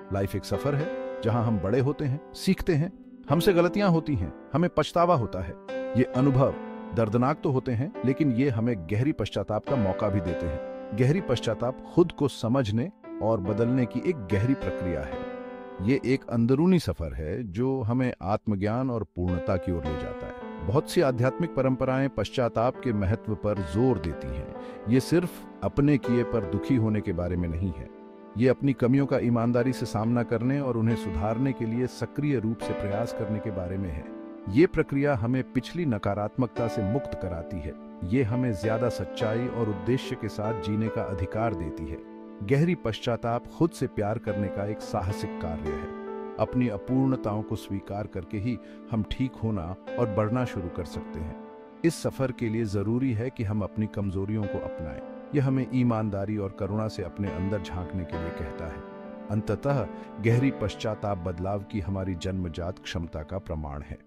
Life एक सफर है जहां हम बड़े होते हैं, सीखते हैं, हमसे गलतियां होती हैं, हमें पछतावा होता है। ये अनुभव दर्दनाक तो होते हैं, लेकिन ये हमें गहरी पश्चाताप का मौका भी देते हैं। गहरी पश्चाताप खुद को समझने और बदलने की एक गहरी प्रक्रिया है। ये एक अंदरूनी सफर है जो हमें आत्मज्ञान और पूर्णता की ओर ले जाता है। बहुत सी आध्यात्मिक परंपराएं पश्चाताप के महत्व पर जोर देती हैं। ये सिर्फ अपने किए पर दुखी होने के बारे में नहीं है। ये अपनी कमियों का ईमानदारी से सामना करने और उन्हें सुधारने के लिए सक्रिय रूप से प्रयास करने के बारे में है। ये प्रक्रिया हमें पिछली नकारात्मकता से मुक्त कराती है। ये हमें ज्यादा सच्चाई और उद्देश्य के साथ जीने का अधिकार देती है। गहरी पश्चाताप खुद से प्यार करने का एक साहसिक कार्य है। अपनी अपूर्णताओं को स्वीकार करके ही हम ठीक होना और बढ़ना शुरू कर सकते हैं। इस सफर के लिए जरूरी है कि हम अपनी कमजोरियों को अपनाएं। यह हमें ईमानदारी और करुणा से अपने अंदर झांकने के लिए कहता है। अंततः गहरी पश्चाताप बदलाव की हमारी जन्मजात क्षमता का प्रमाण है।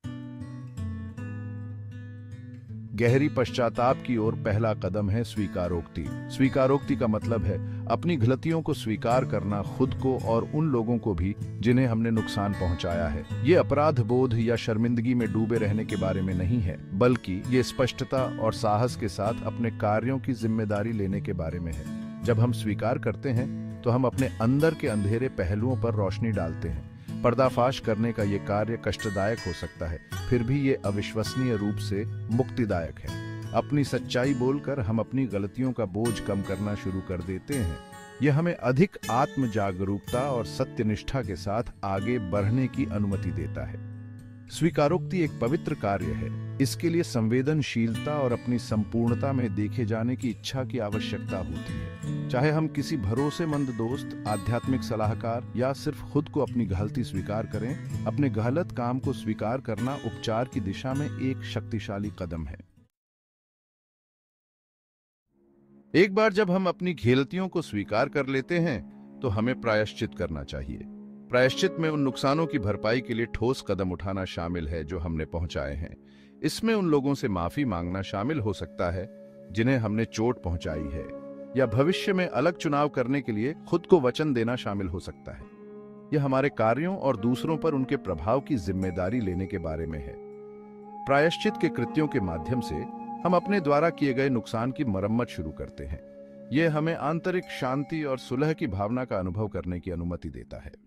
गहरी पश्चाताप की ओर पहला कदम है स्वीकारोक्ति। स्वीकारोक्ति का मतलब है अपनी गलतियों को स्वीकार करना, खुद को और उन लोगों को भी जिन्हें हमने नुकसान पहुंचाया है। ये अपराध बोध या शर्मिंदगी में डूबे रहने के बारे में नहीं है, बल्कि ये स्पष्टता और साहस के साथ अपने कार्यों की जिम्मेदारी लेने के बारे में है। जब हम स्वीकार करते हैं तो हम अपने अंदर के अंधेरे पहलुओं पर रोशनी डालते हैं। पर्दाफाश करने का ये कार्य कष्टदायक हो सकता है, फिर भी ये अविश्वसनीय रूप से मुक्तिदायक है। अपनी सच्चाई बोलकर हम अपनी गलतियों का बोझ कम करना शुरू कर देते हैं। यह हमें अधिक आत्म जागरूकता और सत्यनिष्ठा के साथ आगे बढ़ने की अनुमति देता है। स्वीकारोक्ति एक पवित्र कार्य है। इसके लिए संवेदनशीलता और अपनी संपूर्णता में देखे जाने की इच्छा की आवश्यकता होती है। चाहे हम किसी भरोसेमंद दोस्त, आध्यात्मिक सलाहकार या सिर्फ खुद को अपनी गलती स्वीकार करें, अपने गलत काम को स्वीकार करना उपचार की दिशा में एक शक्तिशाली कदम है। एक बार जब हम अपनी गलतियों को स्वीकार कर लेते हैं तो हमें प्रायश्चित करना चाहिए। प्रायश्चित में उन नुकसानों की भरपाई के लिए ठोस कदम उठाना शामिल है जो हमने पहुंचाए हैं। इसमें उन लोगों से माफी मांगना शामिल हो सकता है जिन्हें हमने चोट पहुंचाई है, या भविष्य में अलग चुनाव करने के लिए खुद को वचन देना शामिल हो सकता है। यह हमारे कार्यों और दूसरों पर उनके प्रभाव की जिम्मेदारी लेने के बारे में है। प्रायश्चित के कृत्यों के माध्यम से हम अपने द्वारा किए गए नुकसान की मरम्मत शुरू करते हैं। यह हमें आंतरिक शांति और सुलह की भावना का अनुभव करने की अनुमति देता है।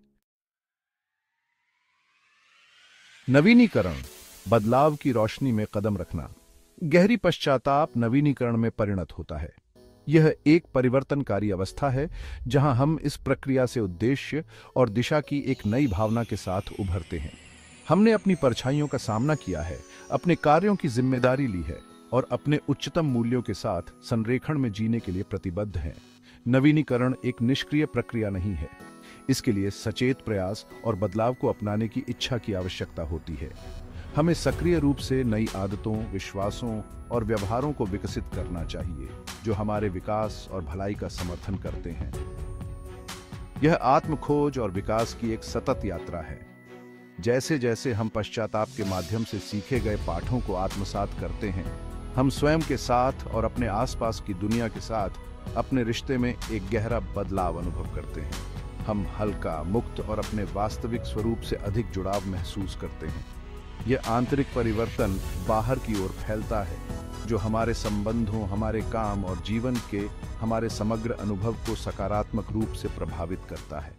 नवीनीकरण, बदलाव की रोशनी में कदम रखना। गहरी पश्चाताप नवीनीकरण में परिणत होता है। यह एक परिवर्तनकारी अवस्था है जहां हम इस प्रक्रिया से उद्देश्य और दिशा की एक नई भावना के साथ उभरते हैं। हमने अपनी परछाइयों का सामना किया है, अपने कार्यों की जिम्मेदारी ली है और अपने उच्चतम मूल्यों के साथ संरेखण में जीने के लिए प्रतिबद्ध हैं। नवीनीकरण एक निष्क्रिय प्रक्रिया नहीं है। इसके लिए सचेत प्रयास और बदलाव को अपनाने की इच्छा की आवश्यकता होती है। हमें सक्रिय रूप से नई आदतों, विश्वासों और व्यवहारों को विकसित करना चाहिए जो हमारे विकास और भलाई का समर्थन करते हैं। यह आत्मखोज और विकास की एक सतत यात्रा है। जैसे जैसे हम पश्चाताप के माध्यम से सीखे गए पाठों को आत्मसात करते हैं, हम स्वयं के साथ और अपने आसपास की दुनिया के साथ अपने रिश्ते में एक गहरा बदलाव अनुभव करते हैं। हम हल्का, मुक्त और अपने वास्तविक स्वरूप से अधिक जुड़ाव महसूस करते हैं। यह आंतरिक परिवर्तन बाहर की ओर फैलता है, जो हमारे संबंधों, हमारे काम और जीवन के हमारे समग्र अनुभव को सकारात्मक रूप से प्रभावित करता है।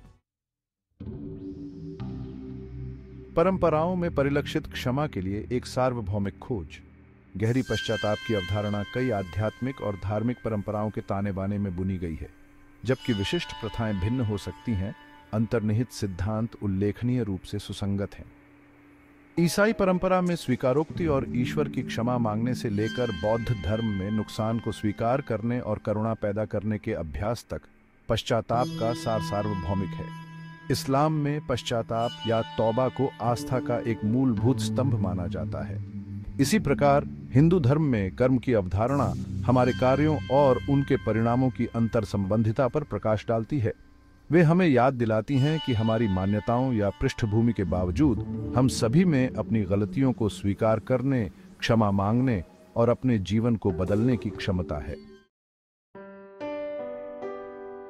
परंपराओं में परिलक्षित क्षमा के लिए एक सार्वभौमिक खोज। गहरी पश्चाताप की अवधारणा कई आध्यात्मिक और धार्मिक परंपराओं के ताने बाने में बुनी गई है। जबकि विशिष्ट प्रथाएं भिन्न हो सकती हैं, अंतर्निहित सिद्धांत उल्लेखनीय रूप से सुसंगत हैं। ईसाई परंपरा में स्वीकारोक्ति और ईश्वर की क्षमा मांगने से लेकर बौद्ध धर्म में नुकसान को स्वीकार करने और करुणा पैदा करने के अभ्यास तक पश्चाताप का सार्वभौमिक है। इस्लाम में पश्चाताप या तौबा को आस्था का एक मूलभूत स्तंभ माना जाता है। इसी प्रकार हिंदू धर्म में कर्म की अवधारणा हमारे कार्यों और उनके परिणामों की अंतर संबंधिता पर प्रकाश डालती है। वे हमें याद दिलाती हैं कि हमारी मान्यताओं या पृष्ठभूमि के बावजूद हम सभी में अपनी गलतियों को स्वीकार करने, क्षमा मांगने और अपने जीवन को बदलने की क्षमता है।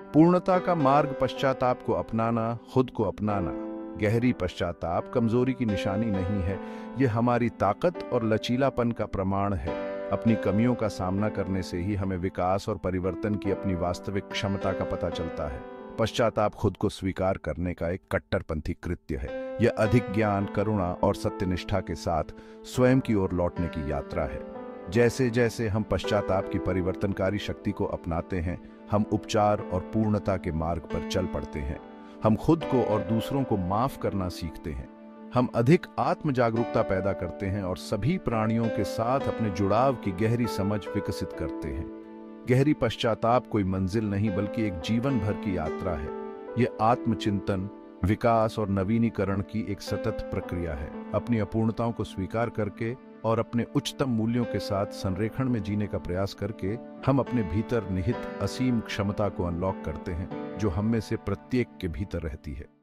पूर्णता का मार्ग पश्चाताप को अपनाना, खुद को अपनाना। गहरी पश्चाताप कमजोरी की निशानी नहीं है, यह हमारी ताकत और लचीलापन का प्रमाण है। अपनी कमियों का सामना करने से ही हमें विकास और परिवर्तन की अपनी वास्तविक क्षमता का पता चलता है। पश्चाताप खुद को स्वीकार करने का एक कट्टरपंथी कृत्य है। यह अधिक ज्ञान, करुणा और सत्यनिष्ठा के साथ स्वयं की ओर लौटने की यात्रा है। जैसे जैसे हम पश्चाताप की परिवर्तनकारी शक्ति को अपनाते हैं, हम उपचार और पूर्णता के मार्ग पर चल पड़ते हैं। हम खुद को और दूसरों को माफ करना सीखते हैं। हम अधिक आत्म जागरूकता पैदा करते हैं और सभी प्राणियों के साथ अपने जुड़ाव की गहरी समझ विकसित करते हैं। गहरी पश्चाताप कोई मंजिल नहीं बल्कि एक जीवन भर की यात्रा है। यह आत्मचिंतन, विकास और नवीनीकरण की एक सतत प्रक्रिया है। अपनी अपूर्णताओं को स्वीकार करके और अपने उच्चतम मूल्यों के साथ संरेखण में जीने का प्रयास करके हम अपने भीतर निहित असीम क्षमता को अनलॉक करते हैं, जो हम में से प्रत्येक के भीतर रहती है।